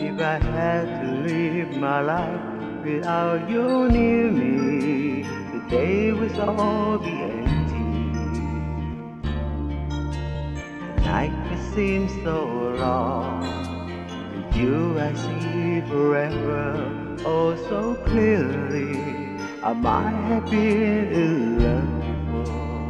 If I had to live my life without you near me, the day would all be empty. The night would seem so long. With you I see forever, oh so clearly. I might have been in love before.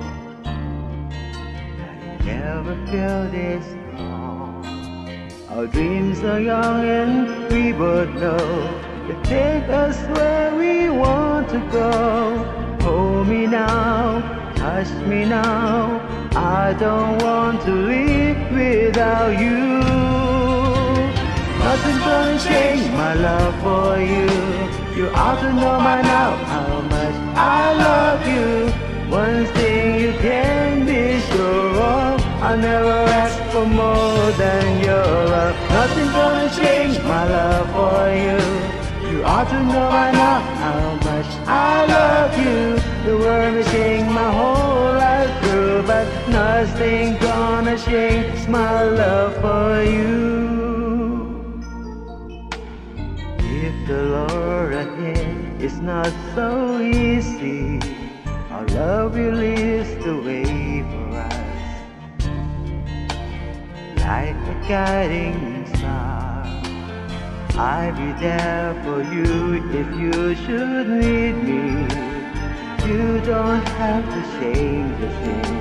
I never felt this strong. Our dreams are young and we both know they take us where we want to go. Hold me now, touch me now. I don't want to live without you. Nothing's gonna change my love for you. You ought to know by now how much I love you. One thing you can be sure of, I'll never ask for more than your love. Nothing's gonna change my love for you. You ought to know by now how much I love you. The world may change my whole life through, but nothing's gonna change my love for you. If the Lord ahead is not so easy, our love will lead the way for us. Like a guiding star, I'll be there for you if you should need me. You don't have to change a thing.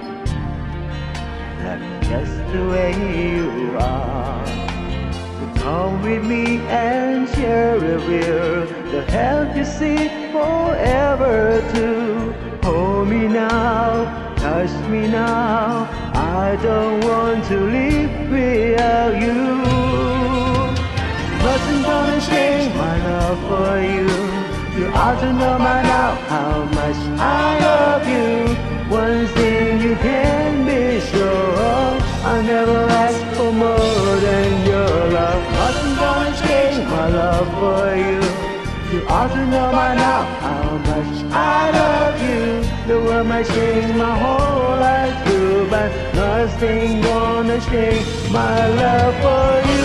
Love you just the way you are. Come with me and share a will. They'll help you see forever too. Hold me now, touch me now. I don't want to live without you. Nothing's gonna change my love for you. You ought to know by now how much I love you. One thing you can be sure of, I'll never ask for more than your love. Nothing's gonna change my love for you. You ought to know by now how much I love you. The world might change my whole life through, but nothing's gonna change my love for you.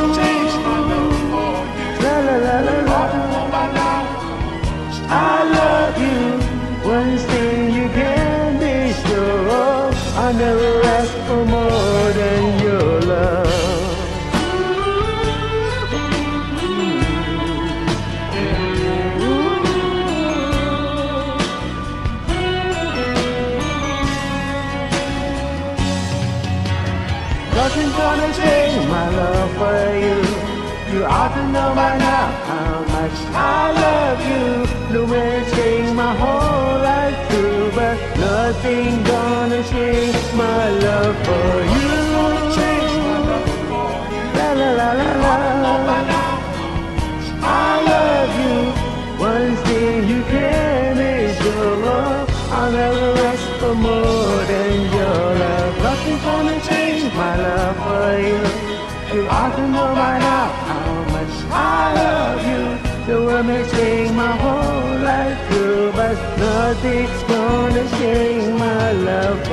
La la la la la. I love you. One thing you can be sure of, I'll never ask for more than your love. Nothing's gonna change my love for you. You ought to know by now how much I love you. The way it changed my whole life through, but nothing's gonna change my love for you. La la la la la. I love you. One thing you can be sure of, I'll never ask for more than your love. Nothing's gonna change my love for you. You ought to know by now how much I love you. The world may change my whole life through, but nothing's gonna change my love